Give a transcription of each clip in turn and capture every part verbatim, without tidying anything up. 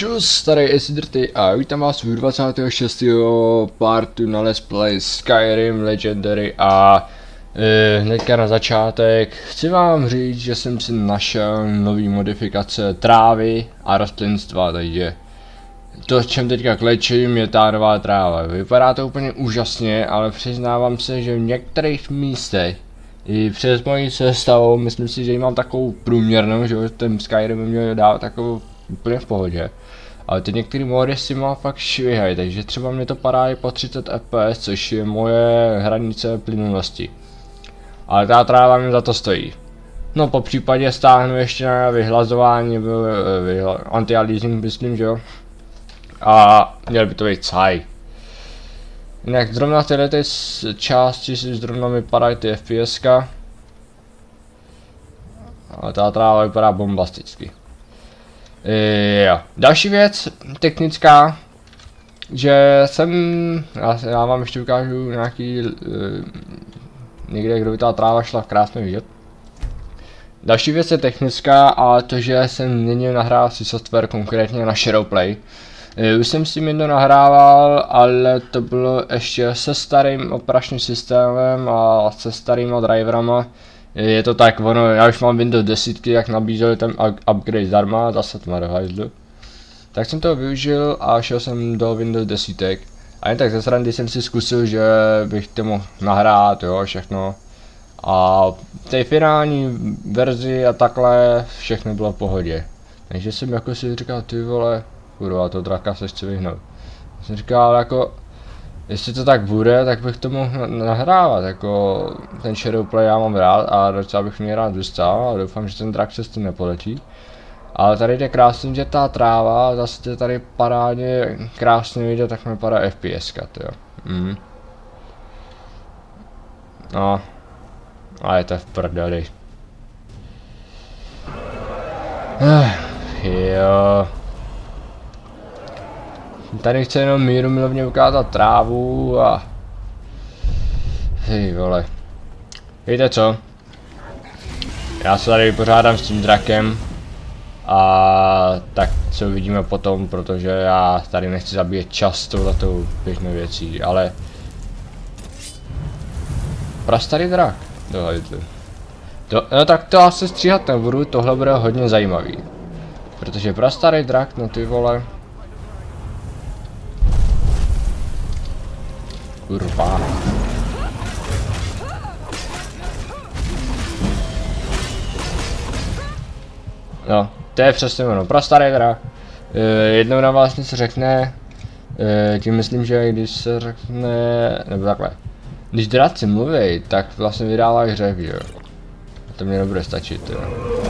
Čus, tady je Sidrty a vítám vás u dvacátého šestého partu na Let's Play Skyrim Legendary a e, hnedka na začátek chci vám říct, že jsem si našel nový modifikace trávy a rostlinstva, takže to, čem teďka klečím, je ta nová tráva. Vypadá to úplně úžasně, ale přiznávám se, že v některých místech i přes moji sestavou, myslím si, že ji mám takovou průměrnou, že ten Skyrim by měl dát takovou úplně v pohodě. Ale ty některé mody si má fakt švihají, takže třeba mě to padá i po třicet F P S, což je moje hranice plynulosti. Ale ta tráva mě za to stojí. No po případě stáhnu ještě na vyhlazování, vyhla, anti-aliasing myslím, že jo. A měl by to být caj. Jinak zrovna tyhle ty části si zrovna mi padají ty F P S ka. Ale ta tráva vypadá bombasticky. E, jo. Další věc, technická, že jsem, já, já vám ještě ukážu nějaký, e, někde, kde by ta tráva šla krásně vidět. Další věc je technická a to, že jsem měnil nahrávací software, konkrétně na Shadowplay. E, už jsem s tím jedno nahrával, ale to bylo ještě se starým operačním systémem a se starýma driverama. Je to tak, ono, já už mám Windows deset, jak nabízeli ten upgrade zdarma, zase to má do hajzlu. Tak jsem to využil a šel jsem do Windows deset. A jen tak ze srandy jsem si zkusil, že bych to mohl nahrát, jo, všechno. A v té finální verzi a takhle všechno bylo v pohodě. Takže jsem jako si říkal, ty vole, kurva, to draka se chci vyhnout. Jsem říkal jako, jestli to tak bude, tak bych to mohl nahrávat, jako ten Shadowplay já mám rád a docela bych mě rád dostal a doufám, že ten drak se s tím nepoletí. Ale tady je krásný, že ta tráva, zase je tady parádně krásně vidět, tak mi padá F P S ka, jo. Mm. No, a je to v prdeli. Uh, jo. Tady chce jenom míru milovně ukázat trávu a... Hej vole. Víte co? Já se tady vypořádám s tím drakem. A tak se uvidíme potom, protože já tady nechci zabíjet čas touhletou běžnou věcí, ale... Prastarý drak. Dohledli. To, no tak to asi stříhat nebudu, tohle bude hodně zajímavý. Protože prastarý drak, no ty vole... Kurva. No, to je přesně ono, prastarý drak. E, jednou na vás něco řekne, e, tím myslím, že když se řekne, nebo takhle. Když draci mluví, tak vlastně vydávají hřev, jo. A to mě nebude stačit, jo.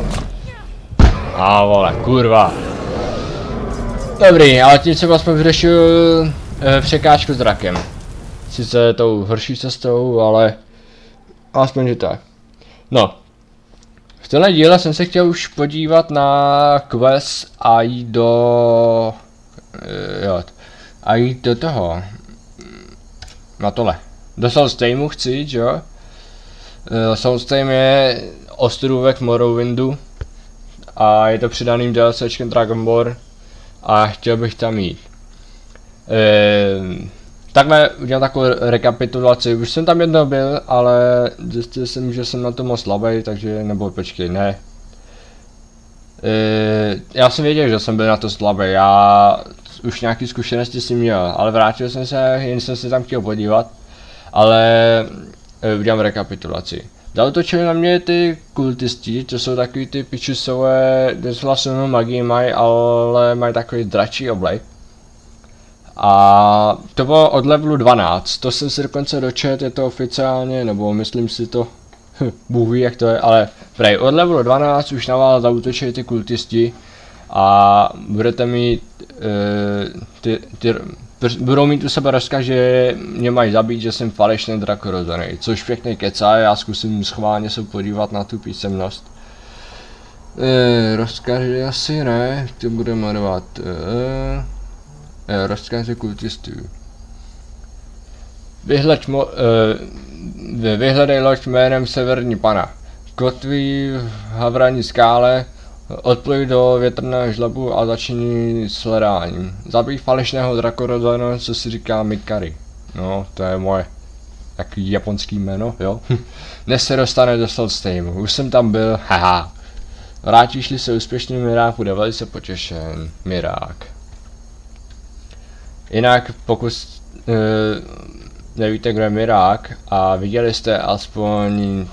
A vole, kurva. Dobrý, ale tím jsem aspoň vyřešil e, překážku s drakem. Sice tou horší cestou, ale aspoň že tak. No. V tomhle díle jsem se chtěl už podívat na quest a jít do... Jo, a jít do toho. Na tohle. Do Solstheimů chci jít, jo. Solstheim je ostrůvek Morrowindu. A je to přidaným DLCčkem Dragonborn. A chtěl bych tam jít. Ehm... Takhle udělám takovou rekapitulaci, už jsem tam jednou byl, ale zjistil jsem, že jsem na to moc slabý, takže, nebo počkej, ne. E, já jsem věděl, že jsem byl na to slabý, já už nějaký zkušenosti jsem měl, ale vrátil jsem se, jen jsem se tam chtěl podívat, ale e, udělám rekapitulaci. Zautočili na mě ty kultisti, to jsou takový ty pičusové, docela silnou magii mají, ale mají takový dračí oblek. A to bylo od levelu dvanáct, to jsem si dokonce dočet, je to oficiálně, nebo myslím si to, Bůh ví jak to je, ale prej, od levelu dvanáct už na vás zaútočí ty kultisti a budete mít, e, ty, ty, budou mít u sebe rozkaz, že mě mají zabít, že jsem falešný drak rozený, což pěkně kecá, já zkusím schválně se podívat na tu písemnost. E, rozkazy asi ne, to bude jmenovat. E, Rozkazy kultistů. Vyhleď mo, e, vyhledej loď jménem Severní Pana. Kotví v havraní skále Odpluj do větrného žlebu a začni s hledáním. Zabij falešného drakorodana, co si říká Mikari. No, to je moje takový japonský jméno, jo. Dnes se dostane do Solstheimů. Už jsem tam byl, haha. Vrátíš-li se úspěšný Mirák, bude velice potěšen. Mirák. Jinak pokud uh, nevíte, kdo je Mirák a viděli jste aspoň uh,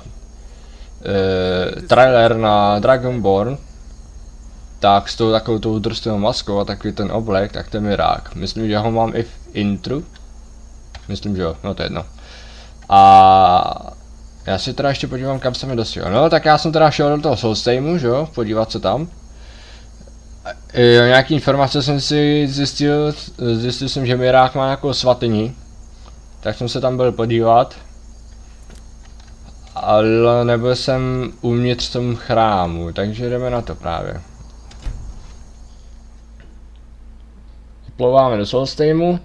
trailer na Dragonborn, tak s tou takovou tou drstou maskou a takový ten oblek, tak to je Mirák. Myslím, že ho mám i v intru. Myslím, že jo, no to je jedno. A já si teda ještě podívám, kam se mi dostal. No tak já jsem teda šel do toho Solstheimu, že jo, podívat se tam. Jo, nějaký informace jsem si zjistil, zjistil jsem, že Mirák má nějakou svatyni. Tak jsem se tam byl podívat. Ale nebyl jsem uvnitř tom chrámu, takže jdeme na to právě. Plouváme do Solstheimu.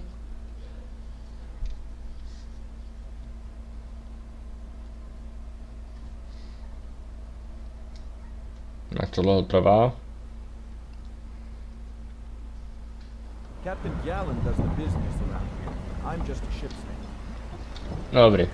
Jak tohle trvá? Captain Gallen does the business around here. I'm just a ship's name. Dobrý.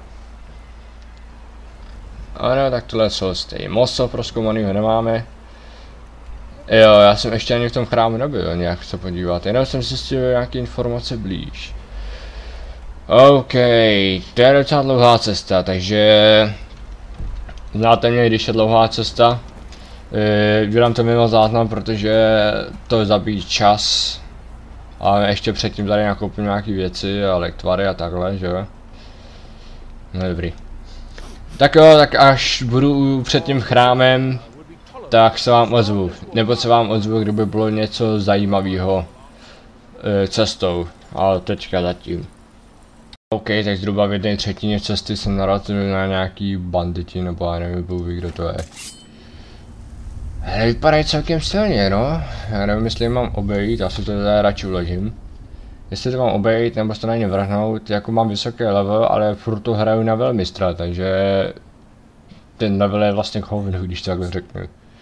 Ano, tak tohle je Solstheim. Moc toho prozkoumanýho nemáme. Jo, já jsem ještě ani v tom chrámu nebyl, nějak se podívat. Jenom jsem zjistil nějaké informace blíž. OK, to je docela dlouhá cesta, takže... Znáte mě, když je dlouhá cesta. E, dělám to mimo záznam, protože to zabíjí čas. A ještě předtím tady nakoupím nějaké věci a lektvary a takhle, že jo. No dobrý. Tak jo, tak až budu před tím chrámem, tak se vám ozvu. Nebo se vám ozvu, kdyby bylo něco zajímavého e, cestou. Ale teďka zatím. OK, tak zhruba v jedné třetině cesty jsem narazil na nějaký banditi, nebo já nevím, kdo to je. Ale vypadají celkem silně, no. Já nevím, jestli mám obejít, asi to tady radši uložím. Jestli to mám obejít, nebo se to na ně vrhnout, jako mám vysoký level, ale furt to hraju na velmistra, takže... Ten level je vlastně k hovnu, když to takhle řeknu.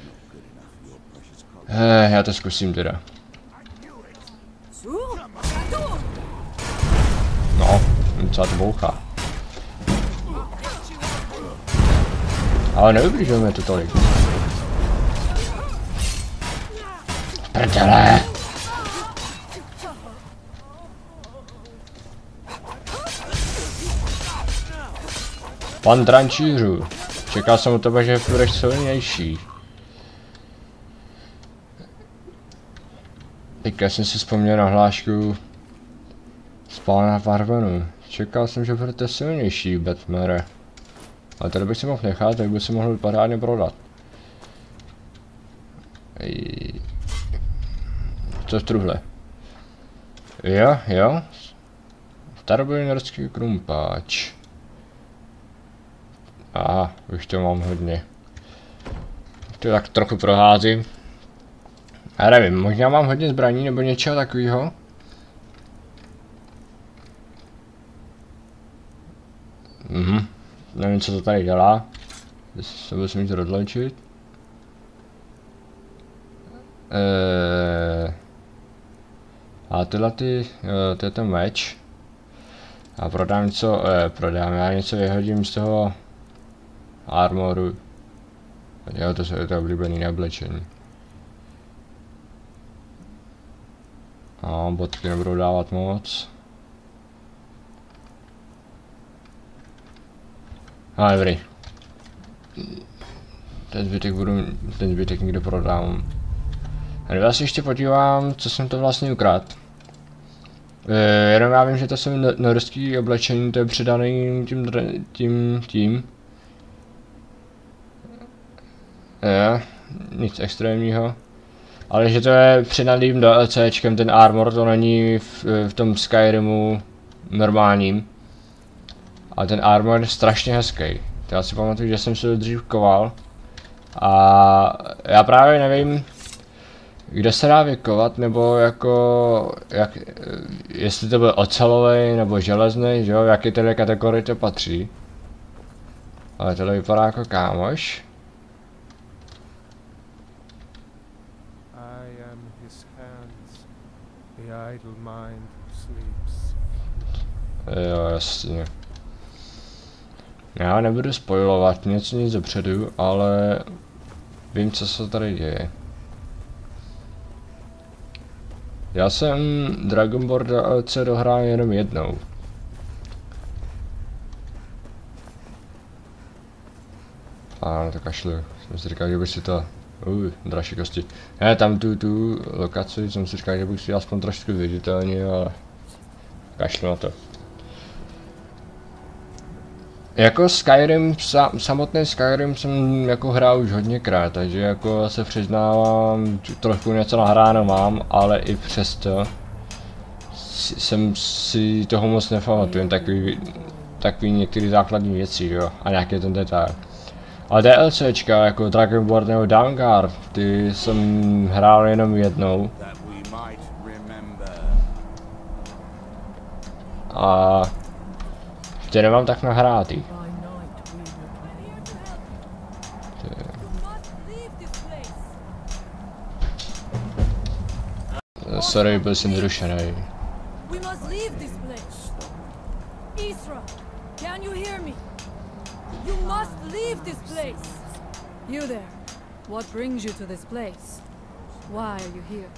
Eh, já to zkusím teda. No, docela to bouchá. Ale neubližujeme to tolik. Prdele! Pan trančířů, čekal jsem u tebe, že budeš silnější. Teďka jsem si vzpomněl na hlášku z pána Varvenu. Čekal jsem, že budete silnější, Batmere. Ale tady bych si mohl nechat, tak bych si mohl parádně prodat. Ej. Co v truhle? Jo, jo. Starobylý norský krumpáč. Aha, už to mám hodně. To tak trochu proházím. Já nevím, možná mám hodně zbraní nebo něčeho takového. Mhm, nevím, co to tady dělá. Se budu mít to rozloučit. Eee... A tyhle ty, jo, to je ten meč. A prodám něco, eh, prodám, já něco vyhodím z toho armoru. Jo, to je to oblíbený neoblečení. A bodky nebudou dávat moc. A dobrý. Ten zbytek budu, ten zbytek někde prodám. A já si ještě podívám, co jsem to vlastně ukradl. E, jenom já vím, že to jsou norský oblečení, to je přidaný tím, tím, tím. Je, nic extrémního. Ale že to je přidaným DLCčkem, ten armor, to není v, v tom Skyrimu normálním. A ten armor je strašně hezký. To já si pamatuju, že jsem se to dřív koval. A já právě nevím, kde se dá vykovat, nebo jako, jak, jestli to byl ocelový nebo železný, že jo, v jaké tedy kategorii to patří. Ale tohle vypadá jako kámoš. idle mind sleeps. Jo, jasně. Já nebudu spoilovat něco nic dopředu, ale vím, co se tady děje. Já jsem Dragon Ball D L C dohrál jenom jednou. A no to kašlu. Jsem si říkal, že bych si to... Uh, dražší kosti. Ne, tam tu, tu lokaci jsem si říkal, že bych si aspoň trošku viditelně, ale... Kašlu na to. Jako Skyrim, sa, samotný Skyrim jsem jako hrál už hodněkrát, takže jako se přiznávám, trochu něco nahráno mám, ale i přesto jsem si toho moc nepamatuju, takový, takový některé základní věci, jo, a nějaký ten detail. Ale DLCčka jako Dragon Ball nebo Dawnguard, ty jsem hrál jenom jednou. A ty nemám tak nahrátý. Sorry, byl jsem zrušený. We must leave this place. Isra, can you hear me? You must leave this place. You there. What brings you to this place? Why are you here?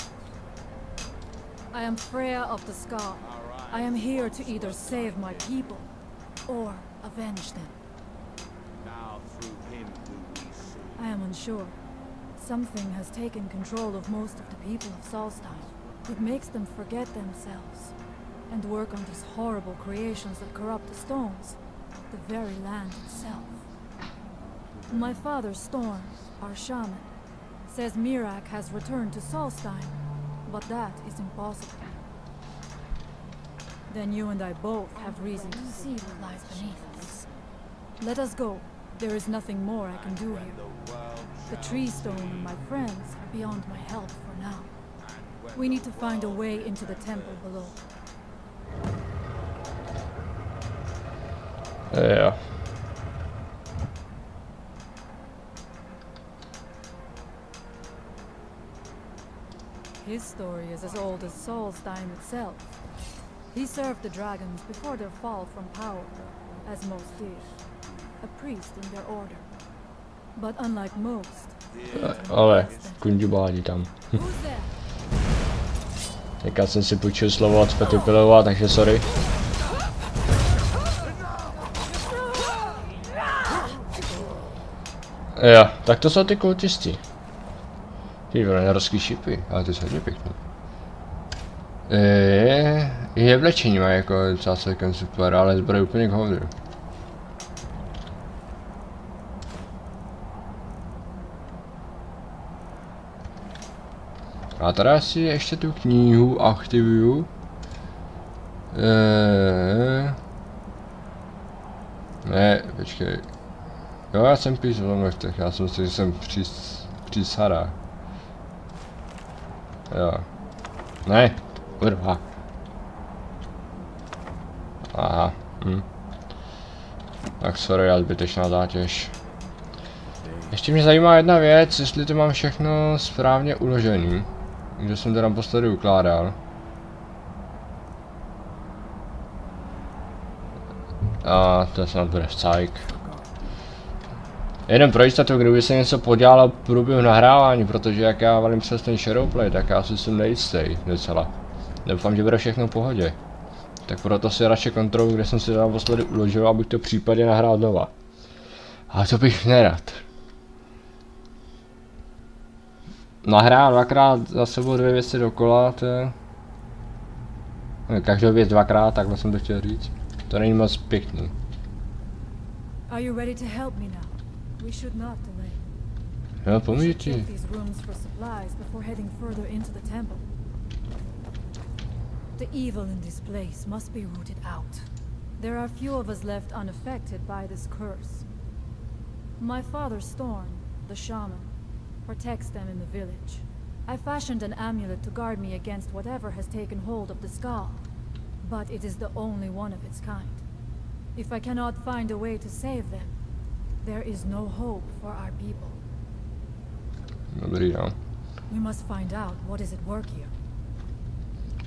I am Freya of the Scar. I am here to either save my people or avenge them. Now through him do we see. I am unsure. Something has taken control of most of the people of Solstein. It makes them forget themselves and work on these horrible creations that corrupt the stones, the very land itself. My father, Storm, our shaman, says Mirak has returned to Solstein, but that is impossible. Then you and I both have reason to see what lies beneath us. Let us go. There is nothing more I can do here. The tree stone and my friends are beyond my help for now. We need to find a way into the temple below. Yeah. His story is as old as Solstein itself. He served the dragons before their fall from power, as most did. A priest in their order. But unlike most, Ale, kundibádi tam. who's there? Teďka jsem si půjčil slovo od Petupilova, takže sorry. Jo, tak to jsou ty kultisti. Ty vole, nerozký šipy, ale to jsou hodně pěkný. Je, je vlečení má jako docela celkem super, ale zbroj úplně k hovnu. A teda si ještě tu knihu aktivuju. Eee... Ne, počkej. Jo, já jsem píš o nochtech, já jsem si, že jsem přís... přísada. Jo. Ne, kurva. Aha, hm. Tak sorry, já zbytečná zátěž. Ještě mě zajímá jedna věc, jestli to mám všechno správně uložený. Kde jsem to naposledy ukládal. A to snad bude vcajk. Jenom pro jistotu, kdyby se něco podělalo v průběhu nahrávání, protože jak já valím přes ten Shadowplay, tak já si jsem nejistý docela. Doufám, že bude všechno v pohodě. Tak proto si radši kontroluji, kde jsem si to naposledy uložil, abych to případně nahrál znova. A to bych nerad. Nahrál dvakrát za sebou dvě věci dokola, to je... Každou věc dvakrát, takhle jsem to chtěl říct. To není moc pěkný. Are you ready to help me now? We should not delay. Jo, We pomůžu should ti. check these rooms for supplies before heading further into the temple. The evil in this place must be rooted out. There are few of us left unaffected by this curse. My father, Storm, the shaman, protects them in the village. I fashioned an amulet to guard me against whatever has taken hold of the skull, but it is the only one of its kind. If I cannot find a way to save them, there is no hope for our people. Dobrý, no. We must find out what is at work here.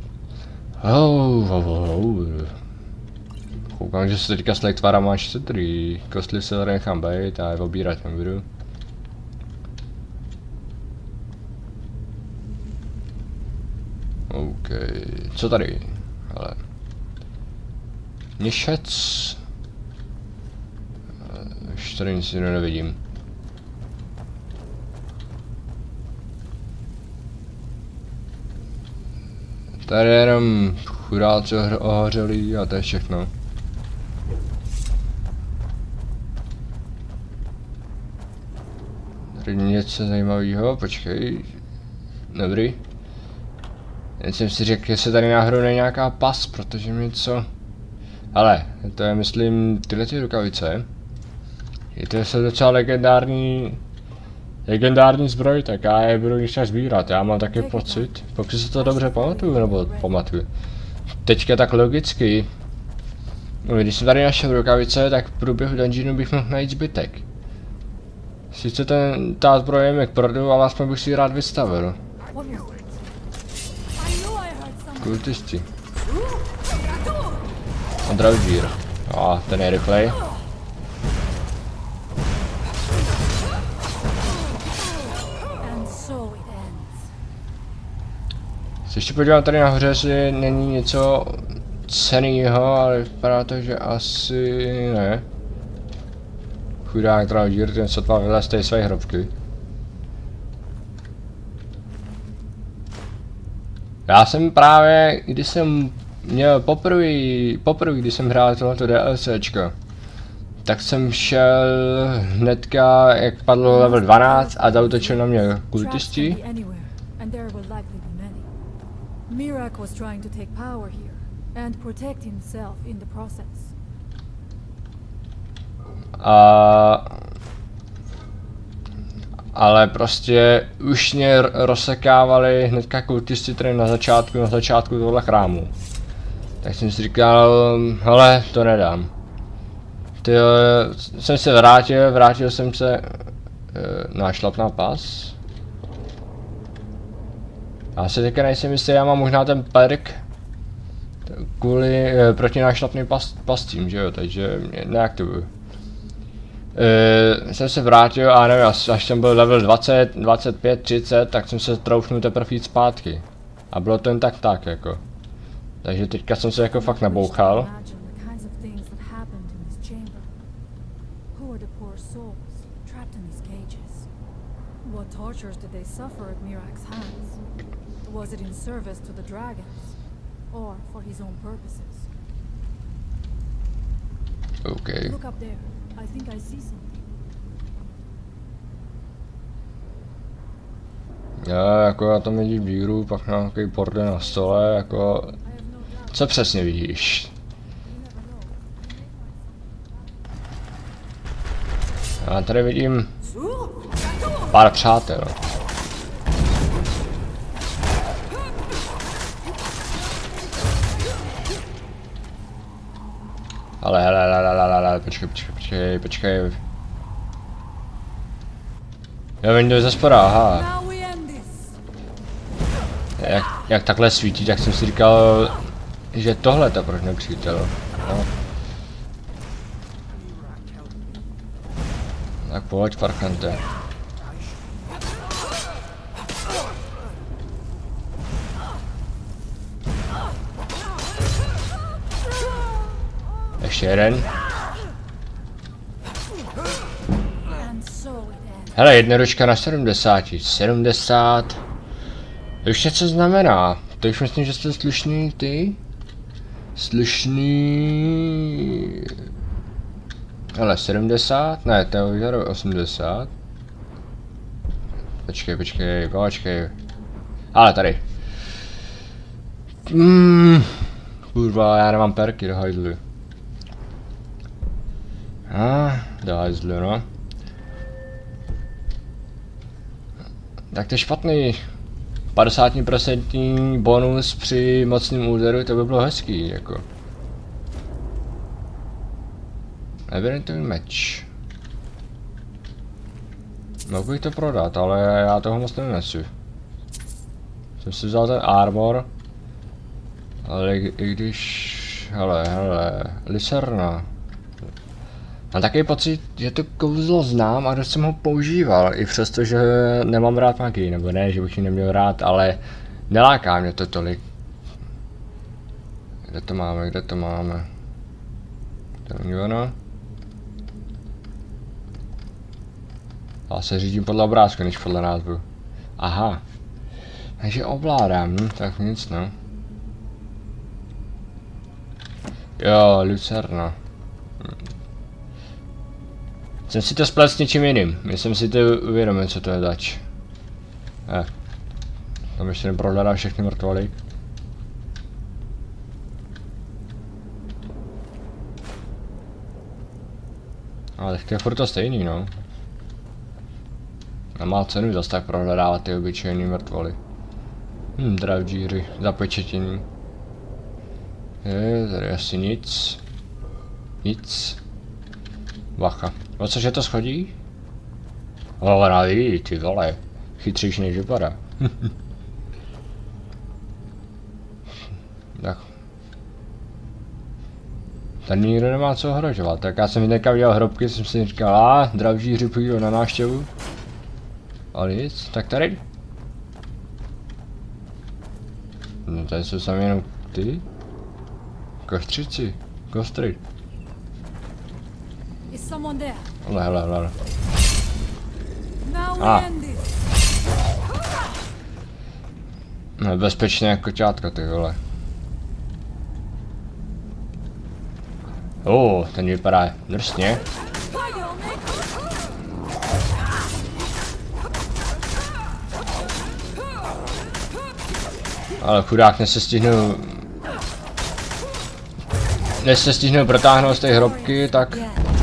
Oh, oh, oh. Koukám, že se teďka s lejtvara má čtyři. Kostly se tady nechám bejt a je obírat nebudu. OK, co tady? Ale měšec. Už tady nic jiného nevidím. Tady je jenom chudáci ohořelí a to je všechno. Tady něco zajímavého, počkej. Dobrý. Jen jsem si řekl, jestli tady náhodou není nějaká pas, protože mi co... Ale, to je myslím tyhle ty rukavice. Je to se docela legendární... Legendární zbroj, tak já je budu ještě sbírat, já mám taky pocit, pokud si to dobře pamatuju, nebo pamatuju. Teďka tak logicky, když jsem tady našel rukavice, tak v průběhu dungeonu bych mohl najít zbytek. Sice ten, ta zbroj je k produ, ale aspoň bych si ji rád vystavil. Kultisti. A Draugr. A ten je rychlej. Se ještě podívám tady nahoře, jestli není něco cenného, ale vypadá to, že asi ne. Chudák Draugr, ten sotva vylez z té své hrobky. Já jsem právě, když jsem měl poprvé, poprvé, když jsem hrál tohleto DLCčko, tak jsem šel hnedka, jak padlo level dvanáct a zautočil na mě kultisti. Miraak was trying to take power here and protect himself in the process. A... Ale prostě už mě rozsekávali hnedka kultisti tady na začátku, na začátku tohle chrámu. Tak jsem si říkal, hele, to nedám. Tyjo, jsem se vrátil, vrátil jsem se na šlapná pas. Já si teďka nejsem jistý, já mám možná ten perk kvůli proti nášlapným pas, pastím, že jo, takže mě neaktivuju. Uh, jsem se vrátil a nevím, až, až jsem byl level dvacet, dvacet pět, třicet, tak jsem se troufnul teprve jít zpátky. A bylo to jen tak tak jako. Takže teďka jsem se jako fakt nabouchal. Was it in service to the dragons, or for his own purposes? Okay. Look up there. I think I see something. Já jako já tam vidím díru, pak na nějaký bordel na stole, jako... Co přesně vidíš? Já tady vidím... pár přátel. Ale hele, hele, hele, hele, počkej, počkej, počkej, počkej. Já vím, kdo je ze spoda, aha. Jak, jak takhle svítí, tak jsem si říkal, že tohle to proč nepřítel. No. Tak pojď, parkante. Ještě jeden. Hele, jednoručka na sedmdesát. sedmdesát. To už něco znamená. To už myslím, že jste slušný ty. Slušný. Hele, sedmdesát. Ne, to je osmdesát. Počkej, počkej, počkej. Ale tady. Mm, kurva, já nemám perky do hajzlu. A, ah, do hajzlu, no. Tak to je špatný. padesát procent bonus při mocném úderu, to by bylo hezký, jako. Evidentový meč. Mohl bych to prodat, ale já toho moc nenesu. Jsem si vzal ten armor. Ale i, i když... Hele, hele, Liserna. Mám takový pocit, že to kouzlo znám a dost jsem ho používal, i přesto, že nemám rád magii, nebo ne, že bych ji neměl rád, ale neláká mě to tolik. Kde to máme, kde to máme? To není ono. Já se řídím podle obrázku, než podle názvu. Aha. Takže ovládám, hm, tak nic no. Jo, Lucerna. Hm. Jsem si to splet s něčím jiným. Myslím si to uvědomil, co to je zač. Eh. Tam ještě neprohledá všechny mrtvoly. Ale tak to je furt to stejný, no. Nemá cenu zase tak prohledávat ty obyčejný mrtvoly. Hm, dravdžíři, zapečetění. Je, tady asi nic. Nic. Bacha. O cože to schodí? O, ona ví, ty vole. Chytřejší než vypadá. Tak. Tady nikdo nemá co ohrožovat, tak já jsem teďka viděl hrobky, jsem si říkal, a dravžíři půjdou na návštěvu. Ale nic, tak tady. No tady jsou sami jenom ty. Kostřici, kostry. Hele, hele, hele. A. Nebezpečné jako koťátka, ty vole. O, ten vypadá drsně. Ale chudák nesestihnu... Než se stihnu protáhnout z té hrobky, tak...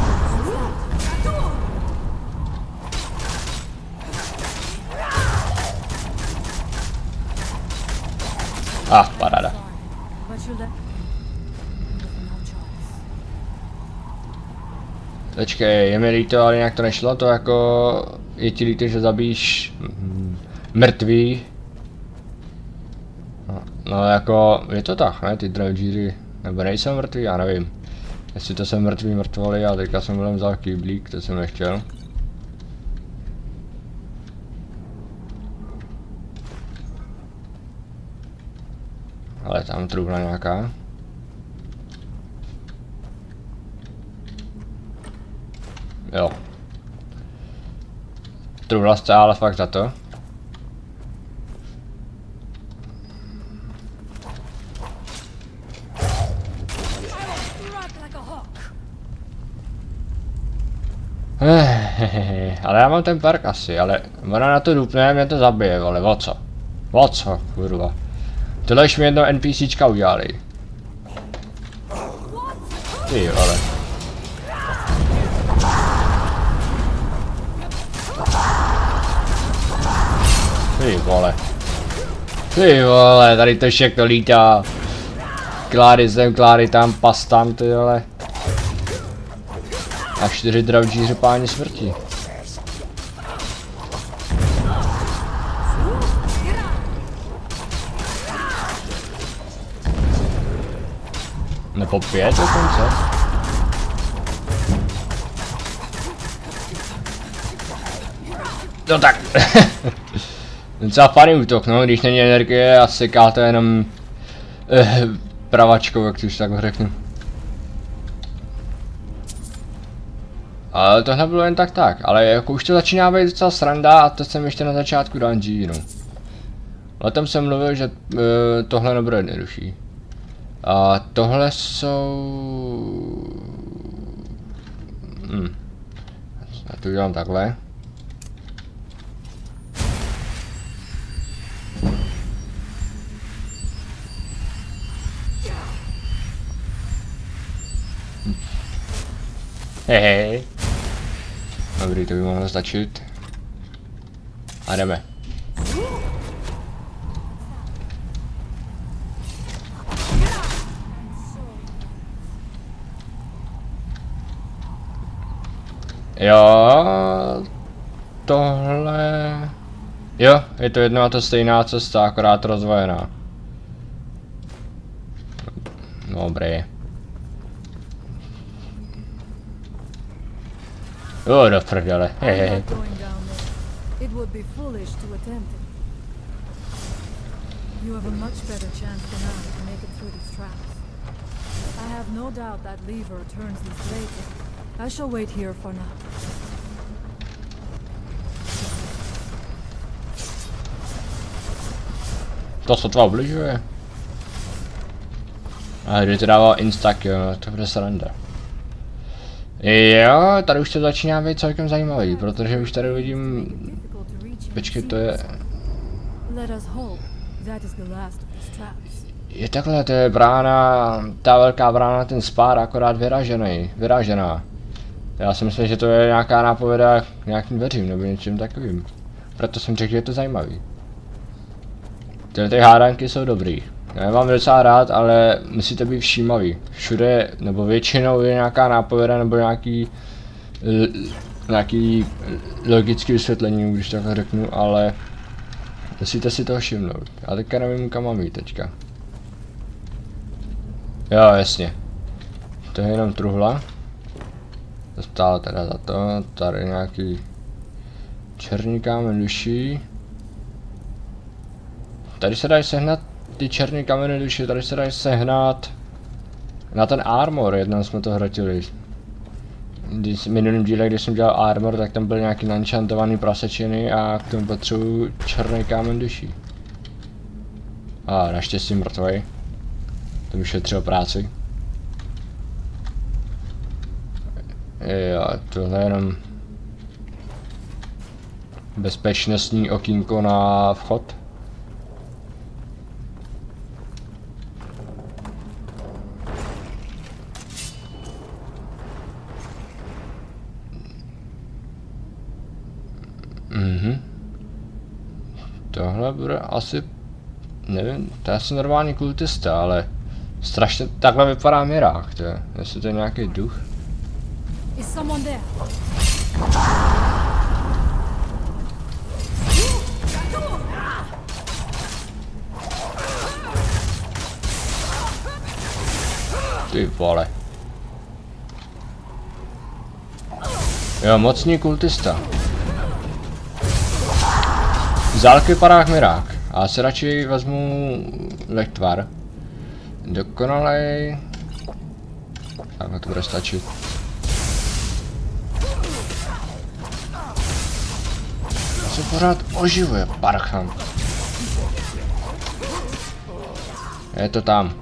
Ah, paráda. Počkej, je mi líto, ale nějak to nešlo, to jako... Je ti líto, že zabíš... mrtvý. No, no jako, je to tak, ne, ty dravdžíři, nebo nejsou mrtví, já nevím. Jestli to jsou mrtví mrtvoly, a teďka jsem byl vzal kýblík, to jsem nechtěl. Ale tam trubla nějaká. Jo. Trubla stála fakt za to. Ale já mám ten perk asi, ale ona na to dupne, mě to zabije, vole, o co? O co, kurva. Tohle už mi jedno NPCčka udělali. Ty vole. Ty vole. Ty vole, tady to všechno lítá. Klády sem, klády tam, pas tam, ty vole. A čtyři dravdžíři páni smrti. Nebo pět dokonce. No tak. Docela fajný útok, no, když není energie a sekáte jenom eh, pravačkou, jak už tak řeknu. Ale tohle bylo jen tak tak, ale jako už to začíná být docela sranda a to jsem ještě na začátku dungeonu. O tom jsem mluvil, že uh, tohle nebude jednodušší. A tohle jsou... Hm. Já to udělám takhle. Hm. Hej. Dobrý, to by mohlo stačit. A jdeme. Jo, tohle... Jo, je to jedna a to stejná cesta, akorát rozvojená. Dobré. O, do prdele, hehehe. I'm not going down there. It would be foolish to attempt it. You have a much better chance than I to make it through these traps. I have no doubt that lever turns these blades. I shall wait here for now. To sotva obližuje. A kdy to dává instak, jo, to bude sranda. Jo, tady už to začíná být celkem zajímavý, protože už tady vidím... Počkej, to je... Je takhle, to je brána, ta velká brána, ten spár, akorát vyražený, vyražená. Já si myslím, že to je nějaká nápověda k nějakým dveřím nebo něčím takovým. Proto jsem řekl, že je to zajímavý. Tyhle ty hádanky jsou dobrý. Já je mám docela rád, ale musíte být všímaví. Všude, nebo většinou je nějaká nápověda nebo nějaký... nějaký logický vysvětlení, když takhle řeknu, ale... Musíte si toho všimnout. Já teďka nevím, kam mám jít teďka. Jo, jasně. To je jenom truhla. To stále teda za to. Tady nějaký... černý kámen duší. Tady se dají sehnat ty černý kameny duši, tady se dají sehnat na ten armor, jednou jsme to hrotili. V minulém díle, když jsem dělal armor, tak tam byl nějaký nančantovaný prasečiny a k tomu potřebuji černý kámen duší. A naštěstí mrtvej. To mi šetřilo práci. Jo, tohle je jenom bezpečnostní okýnko na vchod. Mhm. Tohle bude asi, nevím, to je asi normální kultista, ale strašně takhle vypadá mirák, to je, jestli to je nějaký duch. Ty vole. Jo, mocný kultista. Zálky vypadá jak mirák. A se radši vezmu lektvar. Dokonalej. Takhle to bude stačit. Se pořád oživuje, parchant. Je to tam.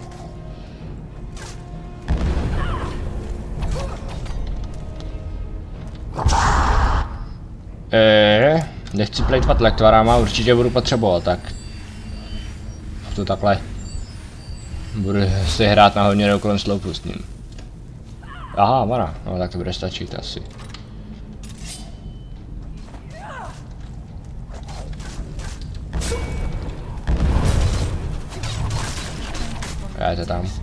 Eee, nechci plejtvat lektvarama, určitě budu potřebovat, tak to takhle budu si hrát na hodně dokolem sloupu s ním. Aha, mana, no tak to bude stačit asi. Je to tam.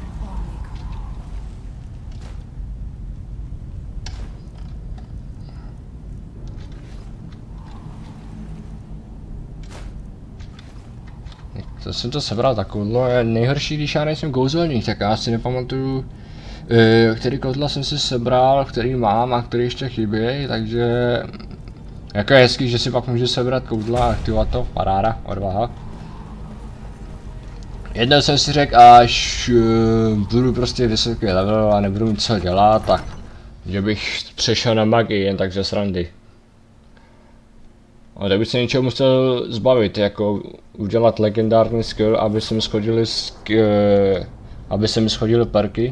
To jsem to sebral tak koudlo, je nejhorší, když já nejsem kouzelník, tak já si nepamatuju, který koudla jsem si sebral, který mám a který ještě chybějí, takže jako je hezký, že si pak můžu sebrat koudla a aktivovat to, paráda, odvaha. Jednou jsem si řekl, až uh, budu prostě vysoký level a nebudu mít co dělat, tak že bych přešel na magii jen tak ze srandy. A tak bych se něčeho musel zbavit, jako udělat legendární skill, aby se mi schodily sk uh, aby se mi schodily perky.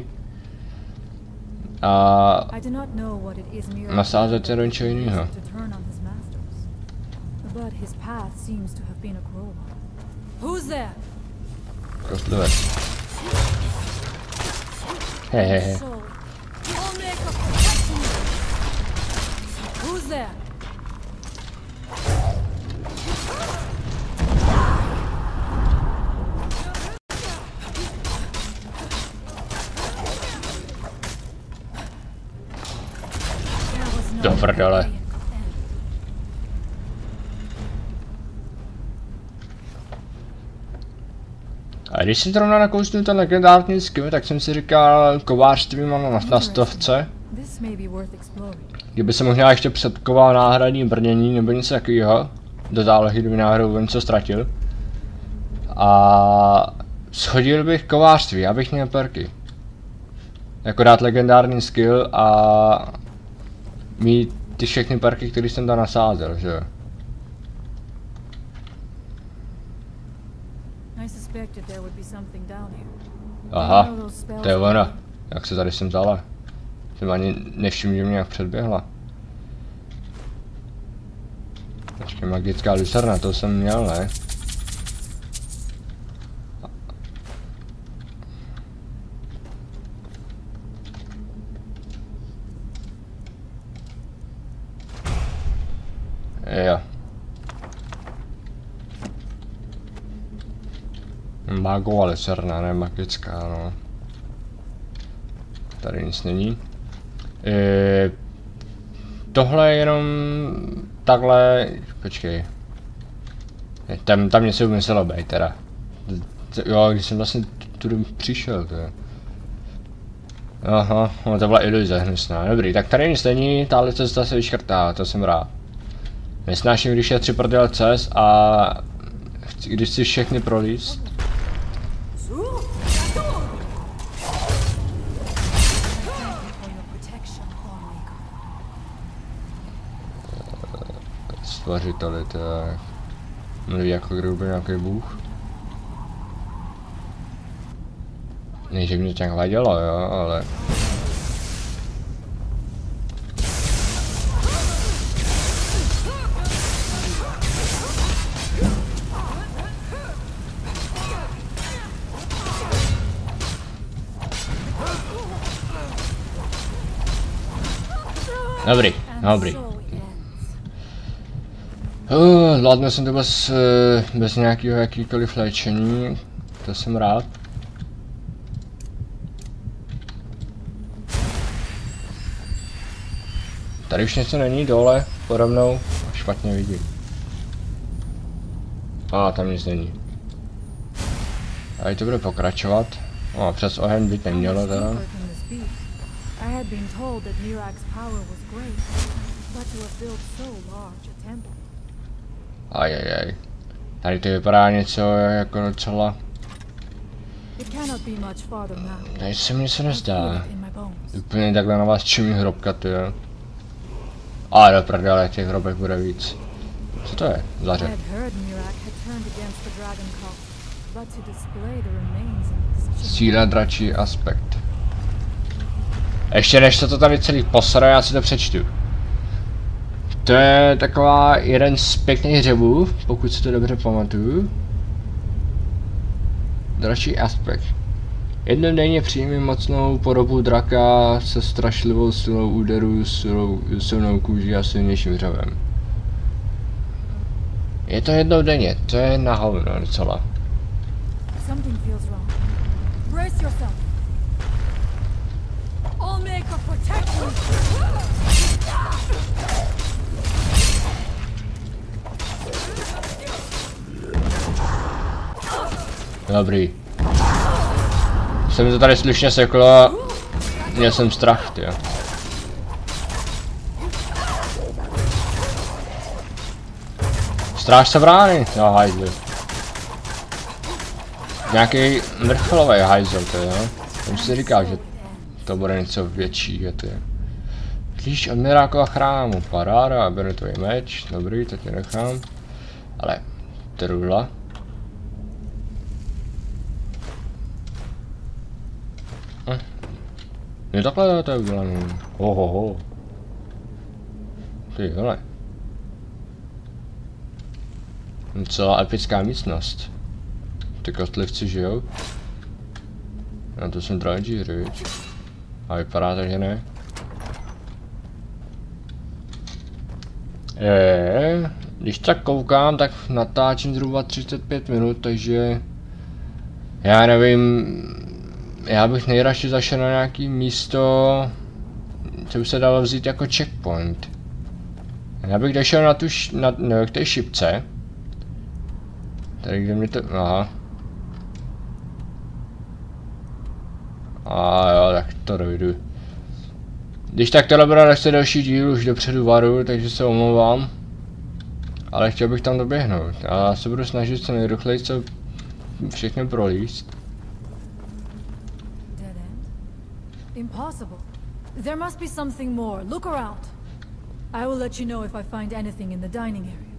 A nasázet je do něčeho jiného. Kostlivec. Hehehe. Do prdele. A když si zrovna nakousnu ten legendární skill, tak jsem si říkal, kovářství mám na, na stovce. Kdyby se možná ještě předkoval náhradní brnění nebo něco takového, do zálohy, kdyby náhodou něco ztratil. A shodil bych kovářství, abych měl perky. Jako dát legendární skill a mít ty všechny perky, které jsem tam nasázel, že jo. Aha, to je ona. Jak se tady jsem vzala? Jsem ani nevšiml, že mě nějak předběhla. Ještě magická lucerna, to jsem měl, ne? Jo. Mágová lucerna, ne magická, no. Tady nic není. E, tohle je jenom takhle, počkej. Tam, tam něco muselo být teda. Jo, když jsem vlastně tudy přišel, to je. Aha, no to byla iluze hnusná. Dobrý, tak tady nic není, tahle cesta se vyškrtá, to jsem rád. Nesnáším, když je tři prdele cest a když si všechny prolíst. Stvořiteli, to je... mluví jako kdyby byl nějaký bůh. Ne, že mě to nějak vadilo, jo, ale... Dobrý, dobrý. Uh, zvládnu jsem to bez, uh, bez nějakého jakýkoliv léčení, to jsem rád. Tady už něco není dole, pode mnou, špatně vidím. A ah, tam nic není. A to bude pokračovat. O, přes oheň být nemělo teda. I had been told that Mirak's power was great, but to have built so large a temple. Ajajaj. Tady to vypadá něco jako docela... Tady se mi něco nezdá. Úplně takhle na vás čumí hrobka, ty jo. A do prdele, těch hrobek bude víc. Co to je? Zaře. Síla dračí aspekt. Ještě než se to tady celý posere, já si to přečtu. To je taková jeden z pěkných hřebů, pokud si to dobře pamatuju. Dračí aspekt. Jednodenně přijmi mocnou podobu draka se strašlivou silou úderu, silou, silnou kůží a silnějším hřebem. Je to jednou denně, to je na hovno docela. Dobrý. Se mi to tady slušně seklo a měl jsem strach, tyjo. Strážce brány, jo, hajzl. Nějaký mrchlový hajzl, to jo. Jsem si říkal, že to bude něco většího, ty. Klíč od Mirákova chrámu, paráda, a beru tvůj meč, dobrý, to ti nechám. Ale, trula. Hm. Je takhle to je udělaný. Hohoho. Ty hele. Celá epická místnost. Ty kostlivci žijou. No to jsem dražíři, viď? A vypadá to, že ne. Je, když tak koukám, tak natáčím zhruba třicet pět minut, takže... Já nevím... Já bych nejradši zašel na nějaký místo, co by se dalo vzít jako checkpoint. Já bych došel na tu š na, no, k té šipce. Tady kde mi to... Aha. A jo, tak to dojdu. Když tak tohle bude nechce další díl, už dopředu varu, takže se omlouvám. Ale chtěl bych tam doběhnout. Já se budu snažit co nejrychleji co všechny prolíst. Dead end? Impossible. There must be something more. Look around. I will let you know if I find anything in the dining area.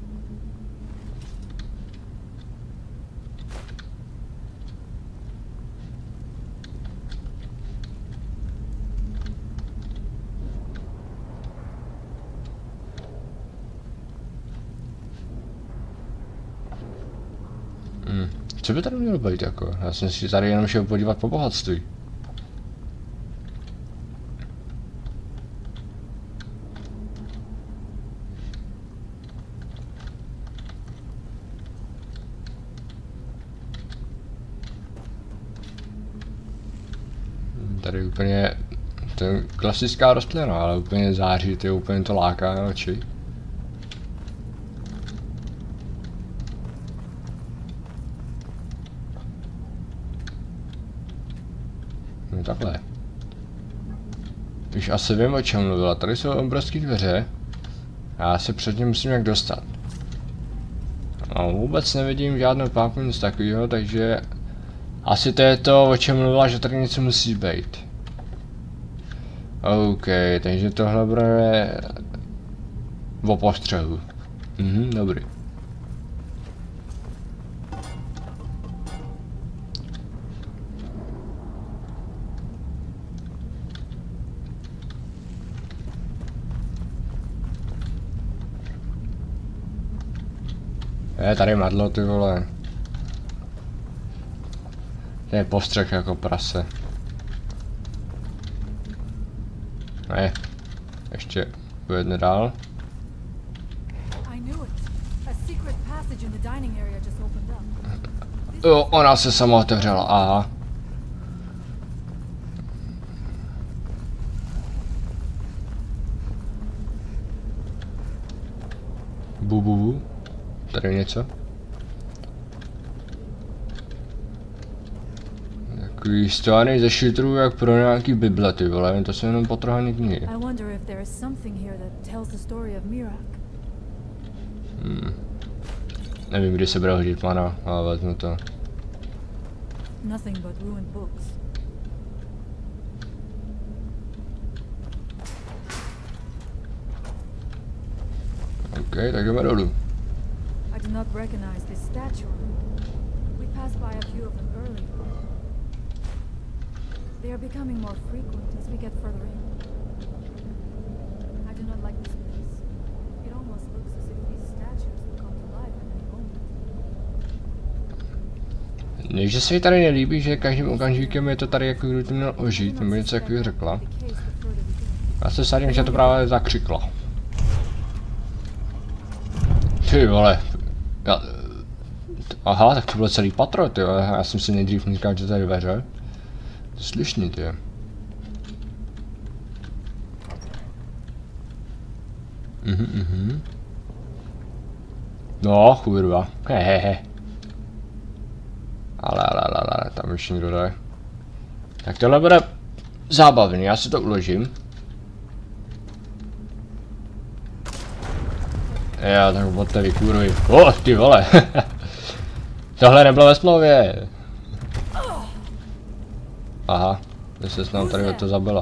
Hmm. Co by tady mělo být jako? Já jsem si tady jenom šel podívat po bohatství. Tady úplně, to je klasická rostlina, ale úplně září, to je úplně to láká na oči. No takhle. Už asi vím, o čem mluvila, tady jsou obrovské dveře. Já se před ním musím nějak dostat. A vůbec nevidím žádnou páku, nic takového, takže asi to je to, o čem mluvila, že tady něco musí být. OK, takže tohle bude o postřehu. Mhm, dobrý. Je tady madlo, ty vole. To je postřeh jako prase. Ne, ještě pojedne dál. Jo, ona se sama otevřela, aha. Bu, bu, bu. Tady něco. Takový stvárny ze šiltrů jak pro nějaký bible, ty vole, to jsou jenom potrhaný knihy. Hmm. Nevím, kdy se bude hodit mana, ale vezmu to. OK, tak jdeme dolů. I do not recognize this statue. We passed by a few of them earlier. They are becoming more frequent as we get further in. I do not like this place. It almost looks as if these statues will come to life at any moment. Než se mi tady nelíbí, že každým okamžikem je to tady jako kdo to měl ožít, nebo něco takového řekla. Já se sadím, že to právě zakřikla. Ty vole. Já, aha, tak to bylo celý patro, ty vole. Já jsem si nejdřív myslel, že tady dveře. To slyšný, ty. Mhm, mhm. No, chudrva. Hehehe. Ale, ale, ale, ale, tam už někdo jde. Tak tohle bude zábavný, já si to uložím. Já tak botte vykuruji. O, oh, ty vole. Tohle nebylo ve smlouvě. Aha, ty se s nám tady to zabila.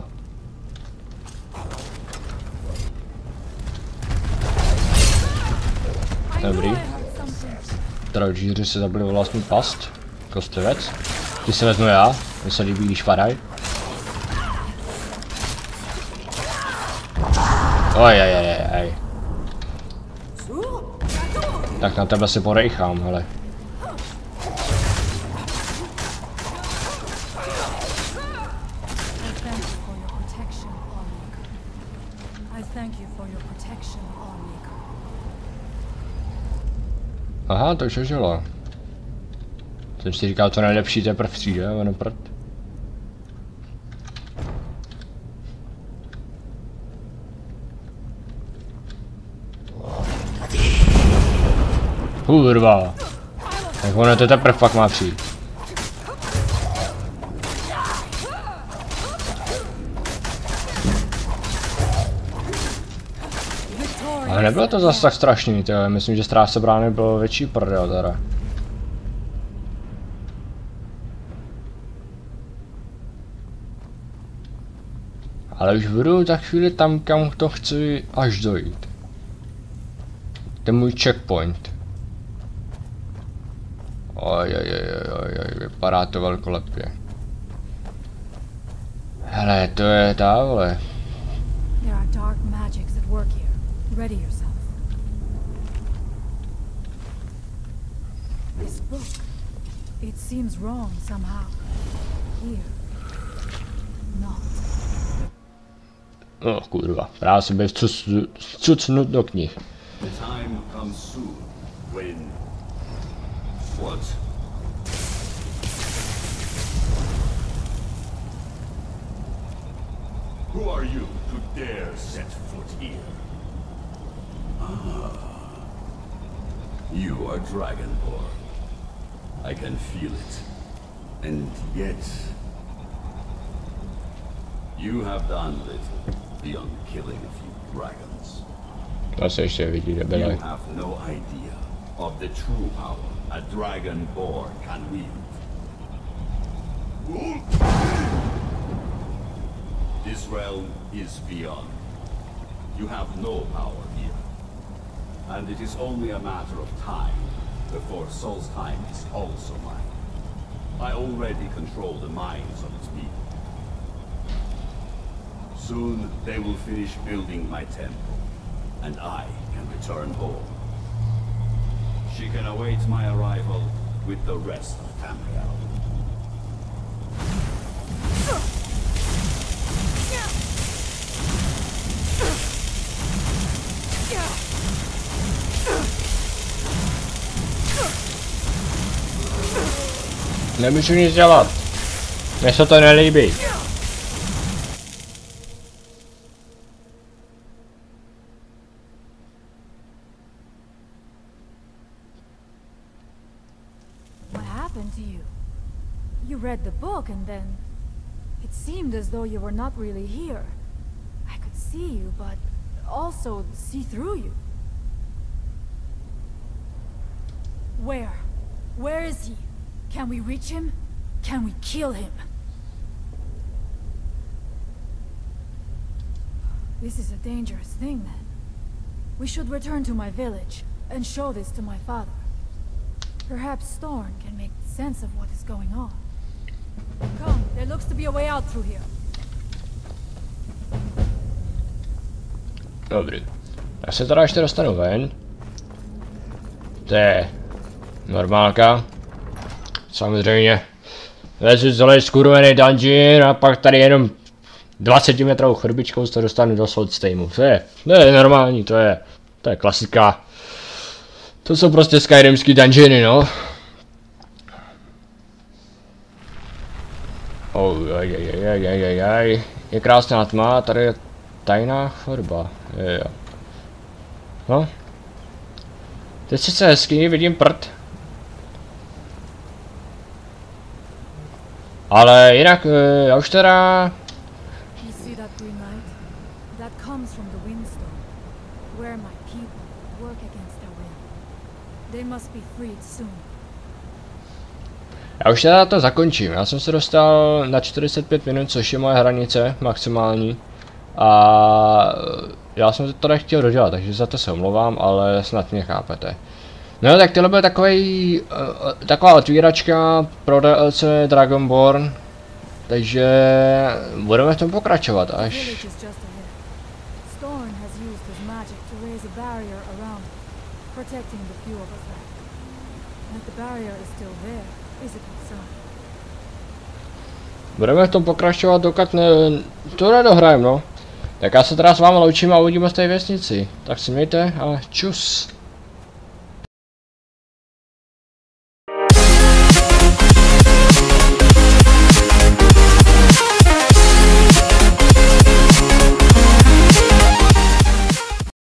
Dobrý. Trojčíři se zabili o vlastní past. Kostlivec. Ty se vezmu já, mně se líbí, když padaj. Oj, oj, oj, oj. Tak na tebe si porejchám, hele. Aha, to už žilo. Jsem si říkal, to nejlepší teprve přijde, ono prd. Kurva. Tak ono to teprve fakt má přijít. Ale nebylo to zase tak strašný, tyhle. Myslím, že Strážce brány bylo větší prdel teda. Ale už budu za chvíli tam, kam to chci až dojít. To je můj checkpoint. Oj, oj, oj, oj, oj, vypadá to velkolepě. Hele, to je dávle. There are dark magics at work here. Ready yourself. This book. It seems wrong somehow. Here. Not. No kurva, právě jsem byl cucnut do knih. The time comes soon when... What? Who are you to dare set foot here? Ah. You are Dragonborn. I can feel it. And yet... You have done little beyond killing a few dragons. To se ještě vidí, You debile. have no idea of the true power a Dragonborn can wield. This realm is beyond. You have no power here. And it is only a matter of time before Solstheim is also mine. I already control the minds of its people. Soon they will finish building my temple, and I can return home. She can await my arrival with the rest of Tamriel. Nemůžu nic dělat. Mně se to nelíbí. What happened to you? You read the book and then... It seemed as though you were not really here. I could see you, but also see through you. Where? Where is he? Can we reach him? Can we kill him? This is a dangerous thing, then. We should return to my village and show this to my father. Perhaps Thorn can make sense of what is going on. Come, there looks to be a way out through here. Dobrý. Já se teda ještě dostanu ven. To je normálka. Samozřejmě. Vezu zole skurvený dungeon a pak tady jenom dvacetimetrovou chrbičkou se dostanu do Solstheimu. To je, to je normální, to je, to je klasika. To jsou prostě skyrimský dungeony, no. Oh, aj, aj, aj, aj, aj, aj. Je krásná tma, tady je tajná chodba. Je, jo. No. Teď sice hezký, vidím prd. Ale jinak, já už teda... You see that green light? That comes from the Windstone, where my people work against their will. They must be freed soon. Já už teda to zakončím, já jsem se dostal na čtyřicet pět minut, což je moje hranice maximální. A já jsem to tady chtěl dodělat, takže za to se omlouvám, ale snad mě chápete. No tak tohle byl takový, uh, taková otvíračka pro D L C Dragonborn, takže budeme v tom pokračovat až... Budeme v tom pokračovat, dokud ne, to nedohrajem, no. Tak já se teda s vámi loučím a uvidíme v té věznici. Tak si mějte a čus.